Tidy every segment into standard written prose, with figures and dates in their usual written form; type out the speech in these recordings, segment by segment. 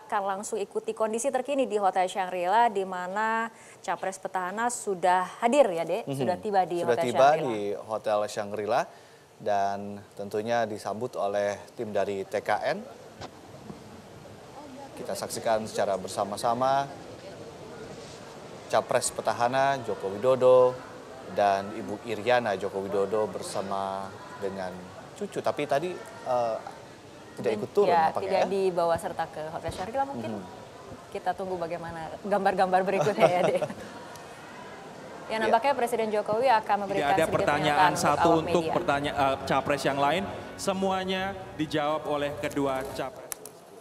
akan langsung ikuti kondisi terkini di Hotel Shangri-La di mana Capres petahana sudah hadir ya, Dek? Sudah tiba di Hotel Shangri-La. Sudah tiba di Hotel Shangri-La dan tentunya disambut oleh tim dari TKN. Kita saksikan secara bersama-sama Capres petahana Joko Widodo dan Ibu Iriana Joko Widodo bersama dengan cucu. Tapi tadi tidak ikut turun ya, nampaknya. Tidak dibawa serta ke Hotel Shangri-La mungkin. Kita tunggu bagaimana gambar-gambar berikutnya ya, Dek. Ya, nampaknya Presiden Jokowi akan memberikan tidak ada pertanyaan satu untuk pertanyaan capres yang lain. Semuanya dijawab oleh kedua capres.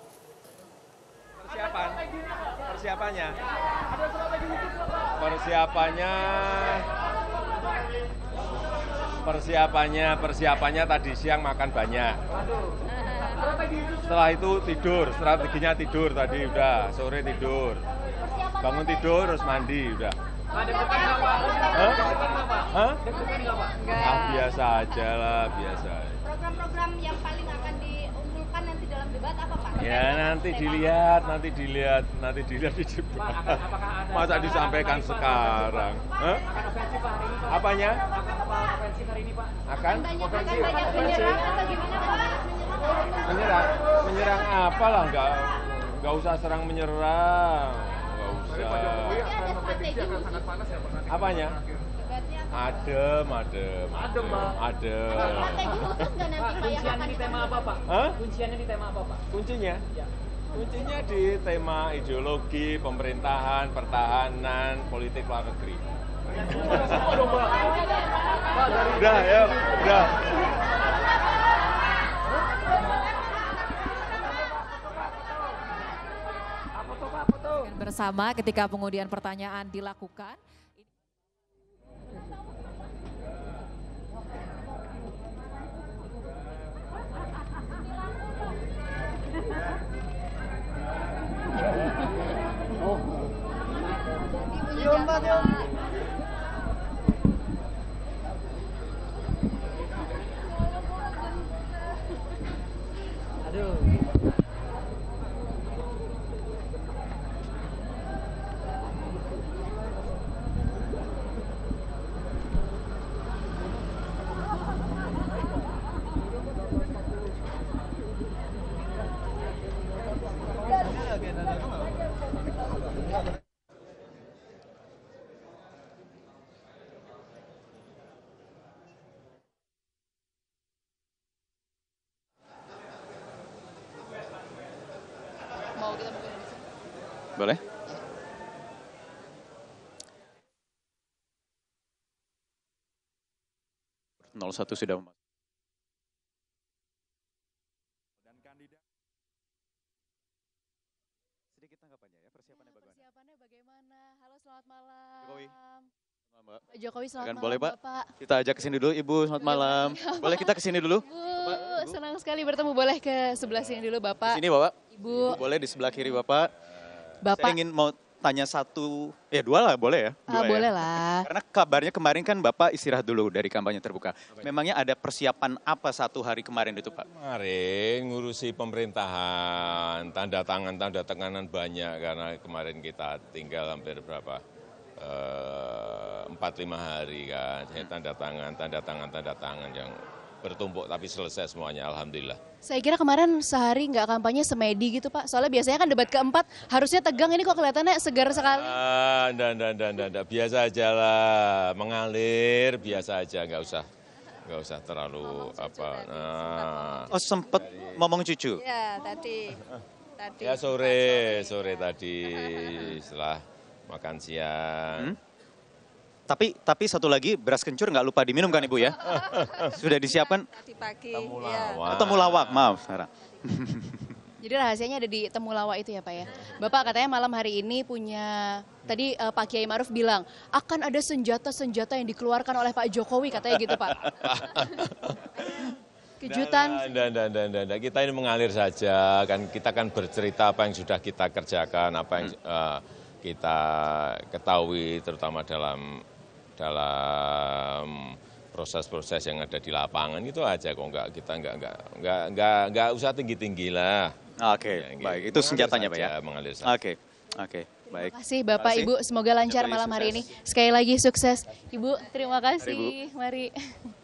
Persiapannya tadi siang makan banyak. Setelah itu tidur, strateginya tidur tadi udah, sore tidur. Bangun tidur terus mandi udah. Biasa aja lah, biasa. Program-program yang paling akan diunggulkan nanti dalam debat apa, Pak? Ya nanti dilihat di debat. Masa disampaikan sekarang? Apanya? Akan? Menyerang atau gimana, Pak? Menyerang apalah, nggak usah serang menyerang, nggak usah. Apanya? Adem. Kunciannya di tema apa, Pak? Kunciannya di tema apa, Pak? Kuncinya di tema ideologi, pemerintahan, pertahanan, politik luar negeri. Udah. Bersama ketika pengundian pertanyaan dilakukan. Boleh? Satu sudah masuk. Dan kandidat. Sedikit tanggapannya ya, persiapannya bagaimana? Persiapannya bagaimana? Halo, selamat malam. Jokowi. Pak Jokowi, selamat malam, Boleh, Pak? Bapak. Kita ajak ke sini dulu, Ibu. Selamat malam. Boleh kita ke sini dulu? Bu, senang sekali bertemu. Boleh ke sebelah sini dulu, Bapak. Sini, Bapak. Ibu. Boleh di sebelah kiri, Bapak. Bapak. Saya ingin mau tanya satu, dua lah, boleh ya? Boleh lah. Karena kabarnya kemarin kan Bapak istirahat dulu dari kampanye terbuka. Memangnya ada persiapan apa satu hari kemarin itu, Pak? Kemarin ngurusi pemerintahan, tanda tanganan banyak karena kemarin kita tinggal hampir berapa? 4-5 hari kan, saya tanda tangan yang bertumpuk tapi selesai semuanya, alhamdulillah. Saya kira kemarin sehari nggak kampanye semedi gitu, Pak. Soalnya biasanya kan debat keempat harusnya tegang, ini kok kelihatannya segar sekali. Nggak, biasa aja lah, mengalir biasa aja, nggak usah terlalu apa. Oh, sempet ngomong cucu? Ya, tadi. Ya sore tadi setelah makan siang. Tapi satu lagi, beras kencur nggak lupa diminum kan Ibu ya? Sudah disiapkan? Tadi pagi. Temulawak, maaf Sarah. Jadi rahasianya ada di temulawak itu ya, Pak ya. Bapak katanya malam hari ini punya, tadi Pak Kiai Ma'ruf bilang, akan ada senjata-senjata yang dikeluarkan oleh Pak Jokowi, katanya gitu, Pak. Kejutan. Nggak, kita ini mengalir saja, kan kita kan bercerita apa yang sudah kita kerjakan, apa yang kita ketahui, terutama dalam proses-proses yang ada di lapangan itu aja kok, kita nggak usah tinggi-tinggi lah. Oke, Ya, gitu. baik. Itu senjatanya Pak ya? Mengalir saja, mengalir saja. Oke, oke, baik. Terima kasih Bapak, Terima kasih. Ibu. Semoga lancar Jokowi malam hari ini. sukses. Sekali lagi sukses. Ibu, terima kasih. Mari.